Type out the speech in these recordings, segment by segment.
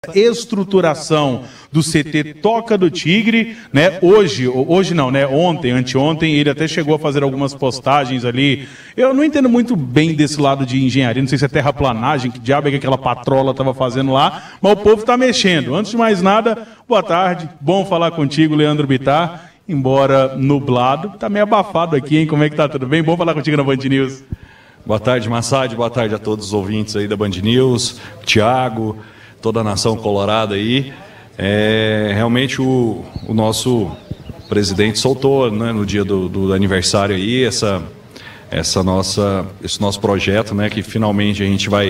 estruturação do CT Toca do Tigre, né? Hoje não, né? Ontem, anteontem, ele até chegou a fazer algumas postagens ali. Eu não entendo muito bem desse lado de engenharia, não sei se é terraplanagem, que diabo é que aquela patrola estava fazendo lá, mas o povo está mexendo. Antes de mais nada, boa tarde, bom falar contigo, Leandro Bittar, embora nublado, tá meio abafado aqui, hein? Como é que tá? Tudo bem? Bom falar contigo na Band News. Boa tarde, Massad, boa tarde a todos os ouvintes aí da Band News, Thiago, toda a nação colorada aí. Realmente o nosso presidente soltou, né, no dia do aniversário aí esse nosso projeto, né, que finalmente a gente vai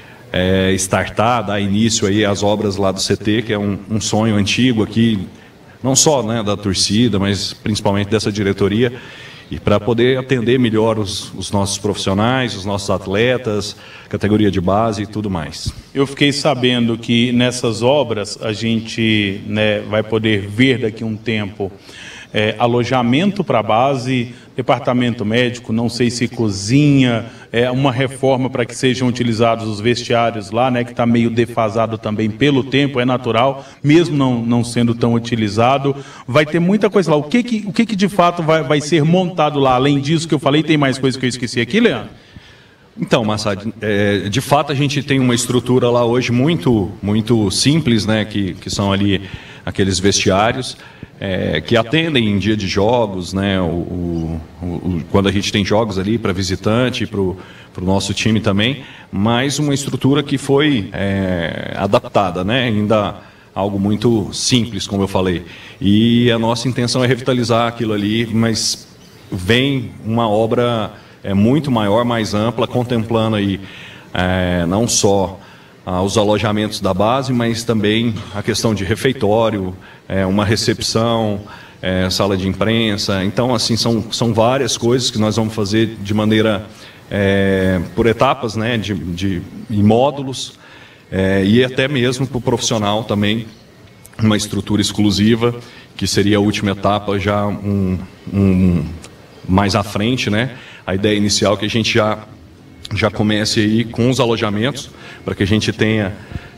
startar, dar início aí às obras lá do CT, que é um sonho antigo aqui, não só, né, da torcida, mas principalmente dessa diretoria, e para poder atender melhor os nossos profissionais, os nossos atletas, categoria de base e tudo mais. Eu fiquei sabendo que nessas obras a gente, né, vai poder ver daqui a um tempo alojamento para a base, departamento médico, não sei se cozinha, uma reforma para que sejam utilizados os vestiários lá, né, que está meio defasado também pelo tempo, é natural, mesmo não sendo tão utilizado. Vai ter muita coisa lá. O que de fato vai ser montado lá? Além disso que eu falei, tem mais coisa que eu esqueci aqui, Leandro? Então, Massad, de fato a gente tem uma estrutura lá hoje muito simples, né, que são ali aqueles vestiários, que atendem em dia de jogos, né, quando a gente tem jogos ali para visitante, para o nosso time também, mas uma estrutura que foi adaptada, né, ainda algo muito simples, como eu falei. E a nossa intenção é revitalizar aquilo ali, mas vem uma obra muito maior, mais ampla, contemplando aí não só os alojamentos da base, mas também a questão de refeitório, uma recepção, sala de imprensa. Então, assim, são várias coisas que nós vamos fazer de maneira por etapas, né, em módulos, e até mesmo para o profissional também, uma estrutura exclusiva, que seria a última etapa já mais à frente, né? A ideia inicial é que a gente já comece aí com os alojamentos, para que a gente tenha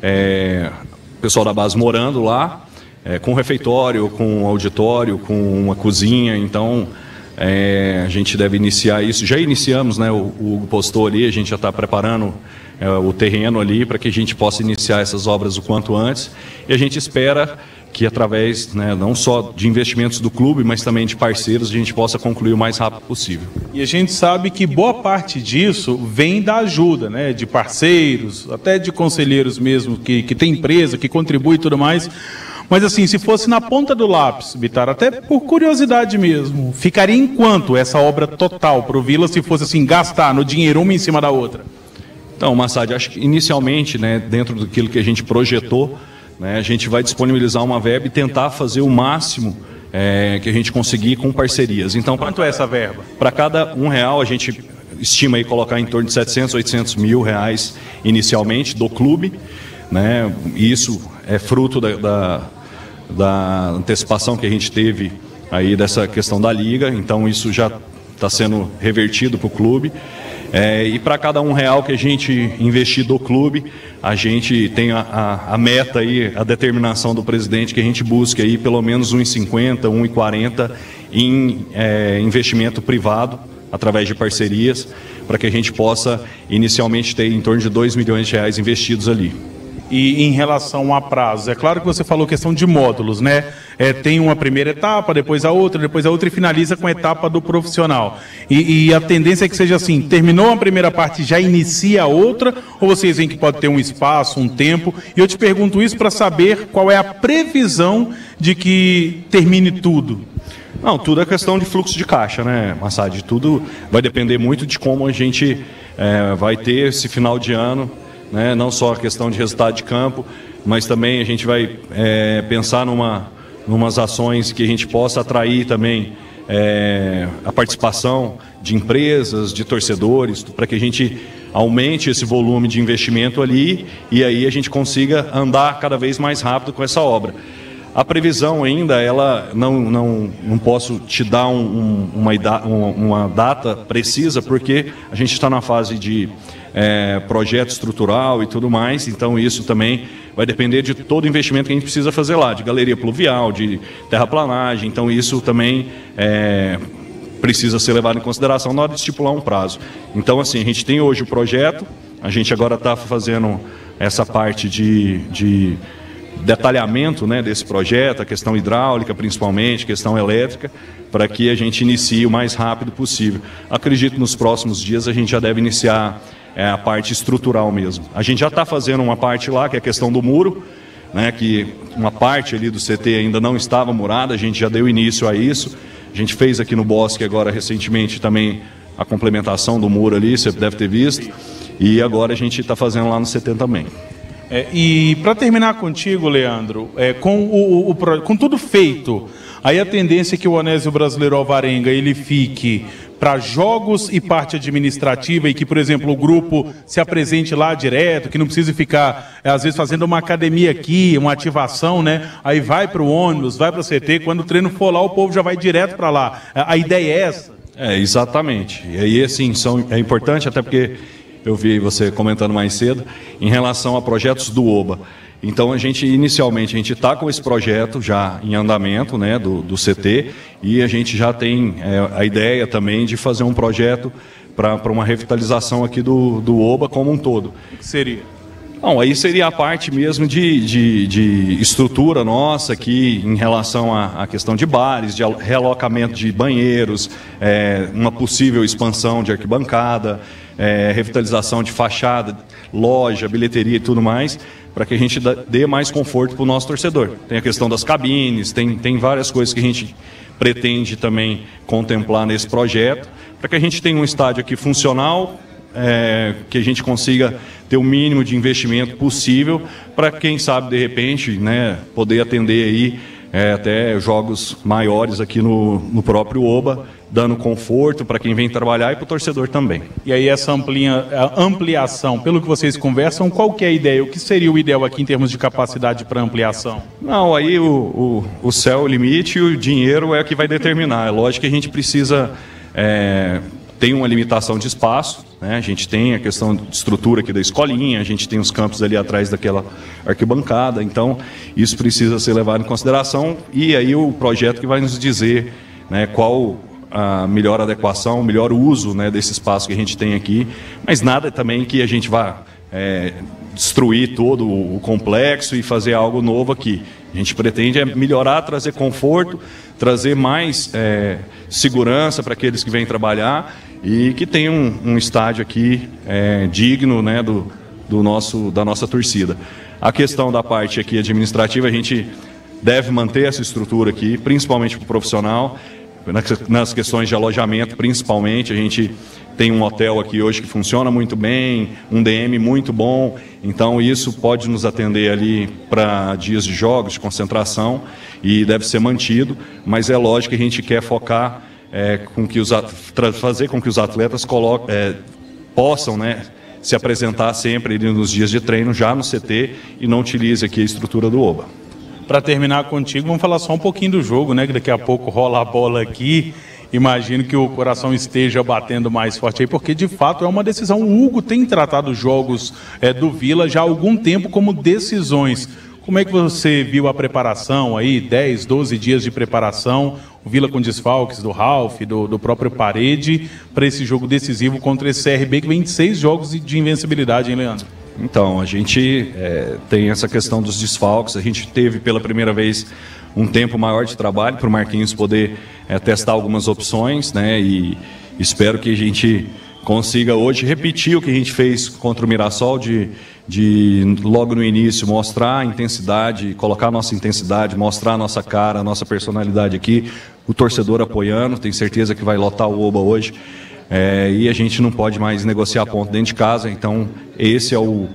o pessoal da base morando lá, com refeitório, com auditório, com uma cozinha. Então, a gente deve iniciar isso. Já iniciamos, né? O Hugo postou ali, a gente já está preparando o terreno ali para que a gente possa iniciar essas obras o quanto antes. E a gente espera que através, né, não só de investimentos do clube, mas também de parceiros, a gente possa concluir o mais rápido possível. E a gente sabe que boa parte disso vem da ajuda, né, de parceiros, até de conselheiros mesmo, que tem empresa, que contribui e tudo mais. Mas assim, se fosse na ponta do lápis, Bittar, até por curiosidade mesmo, ficaria em quanto essa obra total para o Vila, se fosse assim, gastar no dinheiro uma em cima da outra? Então, Massad, acho que inicialmente, né, dentro daquilo que a gente projetou, né, a gente vai disponibilizar uma verba e tentar fazer o máximo que a gente conseguir com parcerias. Então, quanto é essa verba? Para cada R$1, a gente estima aí colocar em torno de 700, 800 mil reais inicialmente do clube, né? E isso é fruto da antecipação que a gente teve aí dessa questão da liga. Então, isso já está sendo revertido para o clube. E para cada R$1 que a gente investir do clube, a gente tem a meta aí, a determinação do presidente que a gente busque aí pelo menos R$1,50, R$1,40 em investimento privado, através de parcerias, para que a gente possa inicialmente ter em torno de R$2 milhões investidos ali. E em relação a prazo, é claro que você falou questão de módulos, né? Tem uma primeira etapa, depois a outra e finaliza com a etapa do profissional. E a tendência é que seja assim, terminou a primeira parte, já inicia a outra, ou vocês veem que pode ter um espaço, um tempo? E eu te pergunto isso para saber qual é a previsão de que termine tudo. Não, tudo é questão de fluxo de caixa, né, Massad? Tudo vai depender muito de como a gente vai ter esse final de ano, né? Não só a questão de resultado de campo, mas também a gente vai pensar numas ações que a gente possa atrair também a participação de empresas, de torcedores, para que a gente aumente esse volume de investimento ali e aí a gente consiga andar cada vez mais rápido com essa obra. A previsão ainda, ela não posso te dar uma data precisa, porque a gente está na fase de projeto estrutural e tudo mais. Então isso também vai depender de todo o investimento que a gente precisa fazer lá, de galeria pluvial, de terraplanagem. Então isso também precisa ser levado em consideração na hora de estipular um prazo. Então assim, a gente tem hoje o projeto, a gente agora está fazendo essa parte de detalhamento, né, desse projeto, a questão hidráulica principalmente, questão elétrica, para que a gente inicie o mais rápido possível. Acredito que nos próximos dias a gente já deve iniciar a parte estrutural mesmo. A gente já está fazendo uma parte lá, que é a questão do muro, né, que uma parte ali do CT ainda não estava murada, a gente já deu início a isso. A gente fez aqui no Bosque agora recentemente também a complementação do muro ali, você deve ter visto, e agora a gente está fazendo lá no CT também. E para terminar contigo, Leandro, com tudo feito, aí a tendência é que o Onésio Brasileiro Alvarenga ele fique para jogos e parte administrativa e que, por exemplo, o grupo se apresente lá direto, que não precise ficar, às vezes, fazendo uma academia aqui, uma ativação, né? Aí vai para o ônibus, vai para o CT, quando o treino for lá, o povo já vai direto para lá. A ideia é essa? Exatamente. E aí, assim, é importante, até porque eu vi você comentando mais cedo, em relação a projetos do OBA. Então, inicialmente, a gente está com esse projeto já em andamento, né, do CT, e a gente já tem a ideia também de fazer um projeto para uma revitalização aqui do OBA como um todo. O que seria? Não, aí seria a parte mesmo de estrutura nossa aqui em relação à questão de bares, de realocamento de banheiros, uma possível expansão de arquibancada, revitalização de fachada, loja, bilheteria e tudo mais, para que a gente dê mais conforto para o nosso torcedor. Tem a questão das cabines, tem várias coisas que a gente pretende também contemplar nesse projeto, para que a gente tenha um estádio aqui funcional, que a gente consiga ter o mínimo de investimento possível para, quem sabe, de repente, né, poder atender aí até jogos maiores aqui no próprio OBA, dando conforto para quem vem trabalhar e para o torcedor também. E aí essa ampliação, pelo que vocês conversam, qual que é a ideia? O que seria o ideal aqui em termos de capacidade para ampliação? Não, aí o céu é o limite e o dinheiro é o que vai determinar. É lógico que a gente precisa tem uma limitação de espaço, né? A gente tem a questão de estrutura aqui da escolinha, a gente tem os campos ali atrás daquela arquibancada, então isso precisa ser levado em consideração e aí o projeto que vai nos dizer, né, qual a melhor adequação, o melhor uso, né, desse espaço que a gente tem aqui, mas nada também que a gente vá destruir todo o complexo e fazer algo novo aqui. A gente pretende melhorar, trazer conforto, trazer mais segurança para aqueles que vêm trabalhar e que tenham um estádio aqui digno, né, da nossa torcida. A questão da parte aqui administrativa, a gente deve manter essa estrutura aqui, principalmente para o profissional, nas questões de alojamento, principalmente. A gente tem um hotel aqui hoje que funciona muito bem, um DM muito bom, então isso pode nos atender ali para dias de jogos, de concentração, e deve ser mantido, mas é lógico que a gente quer focar fazer com que os atletas possam, né, se apresentar sempre ali nos dias de treino, já no CT, e não utilize aqui a estrutura do OBA. Para terminar contigo, vamos falar só um pouquinho do jogo, né, que daqui a pouco rola a bola aqui. Imagino que o coração esteja batendo mais forte aí, porque de fato é uma decisão. O Hugo tem tratado os jogos do Vila já há algum tempo como decisões. Como é que você viu a preparação aí, 10, 12 dias de preparação, o Vila com desfalques do Ralf, do próprio Parede, para esse jogo decisivo contra esse CRB que vem de 6 jogos de invencibilidade, hein, Leandro? Então, a gente tem essa questão dos desfalques, a gente teve pela primeira vez um tempo maior de trabalho para o Marquinhos poder testar algumas opções, né? E espero que a gente consiga hoje repetir o que a gente fez contra o Mirassol, de logo no início mostrar a intensidade, colocar a nossa intensidade, mostrar a nossa cara, a nossa personalidade aqui, o torcedor apoiando, tenho certeza que vai lotar o OBA hoje. E a gente não pode mais negociar ponto dentro de casa, então esse é o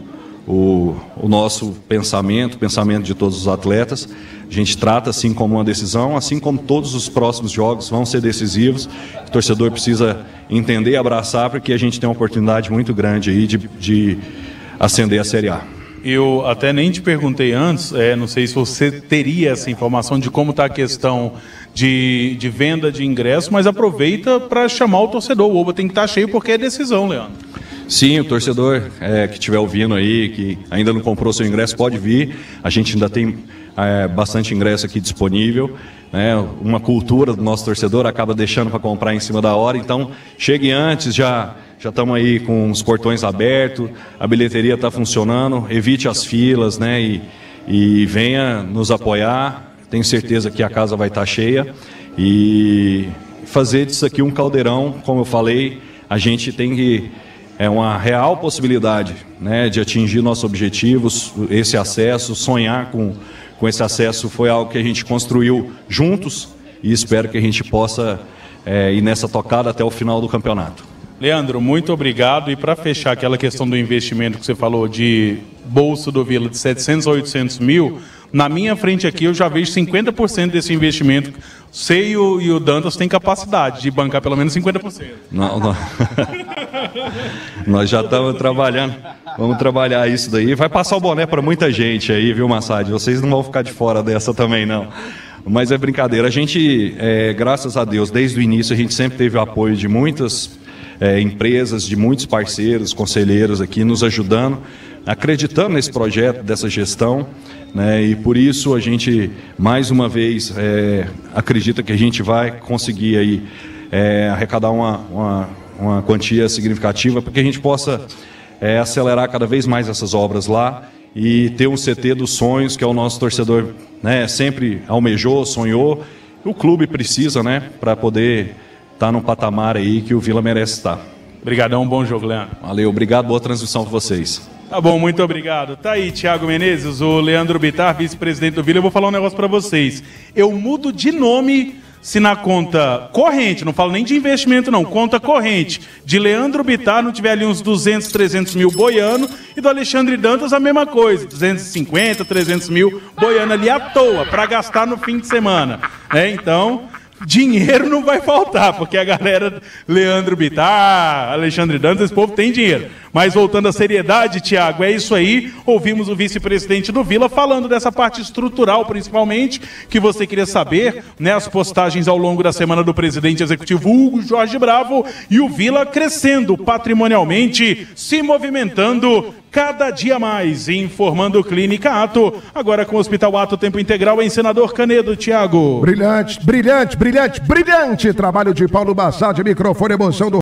nosso pensamento, o pensamento de todos os atletas. A gente trata assim como uma decisão, assim como todos os próximos jogos vão ser decisivos. O torcedor precisa entender e abraçar, porque a gente tem uma oportunidade muito grande aí de ascender a Série A. Eu até nem te perguntei antes, não sei se você teria essa informação de como está a questão de venda de ingresso, mas aproveita para chamar o torcedor. O OBA tem que estar cheio porque é decisão, Leandro. Sim, o torcedor que estiver ouvindo aí, que ainda não comprou seu ingresso, pode vir. A gente ainda tem bastante ingresso aqui disponível. Né? Uma cultura do nosso torcedor acaba deixando para comprar em cima da hora. Então, chegue antes, já estamos aí com os portões abertos, a bilheteria está funcionando. Evite as filas, né? E venha nos apoiar. Tenho certeza que a casa vai estar cheia. E fazer disso aqui um caldeirão, como eu falei, a gente tem que... É uma real possibilidade, né, de atingir nossos objetivos, esse acesso, sonhar com esse acesso foi algo que a gente construiu juntos e espero que a gente possa ir nessa tocada até o final do campeonato. Leandro, muito obrigado. E para fechar aquela questão do investimento que você falou de bolsa do Vila de 700 a 800 mil, na minha frente aqui eu já vejo 50% desse investimento. Você e o Dantas têm capacidade de bancar pelo menos 50%. Não. Nós já estamos trabalhando, vamos trabalhar isso daí. Vai passar o boné para muita gente aí, viu, Massad? Vocês não vão ficar de fora dessa também, não. Mas é brincadeira. A gente, graças a Deus, desde o início, a gente sempre teve o apoio de muitas empresas, de muitos parceiros, conselheiros aqui nos ajudando, acreditando nesse projeto, dessa gestão, né? E por isso a gente, mais uma vez, acredita que a gente vai conseguir aí, arrecadar uma quantia significativa para que a gente possa acelerar cada vez mais essas obras lá e ter um CT dos sonhos, que é o nosso torcedor, né, sempre almejou, sonhou. O clube precisa, né, para poder estar num patamar aí que o Vila merece estar. Obrigadão, bom jogo, Leandro. Valeu, obrigado, boa transmissão para vocês. Tá bom, muito obrigado. Tá aí, Thiago Menezes, o Leandro Bittar, vice-presidente do Vila. Eu vou falar um negócio para vocês. Eu mudo de nome se na conta corrente, não falo nem de investimento não, conta corrente, de Leandro Bittar não tiver ali uns 200, 300 mil boiano, e do Alexandre Dantas a mesma coisa, 250, 300 mil boiano ali à toa, para gastar no fim de semana. Então, dinheiro não vai faltar, porque a galera Leandro Bittar, Alexandre Dantas, esse povo tem dinheiro. Mas voltando à seriedade, Thiago, é isso aí. Ouvimos o vice-presidente do Vila falando dessa parte estrutural, principalmente, que você queria saber, né? As postagens ao longo da semana do presidente executivo Hugo Jorge Bravo e o Vila crescendo patrimonialmente, se movimentando cada dia mais, informando Clínica Ato, agora com o Hospital Ato Tempo Integral em Senador Canedo, Thiago. Brilhante, brilhante, brilhante, brilhante trabalho de Paulo Massad, microfone, emoção do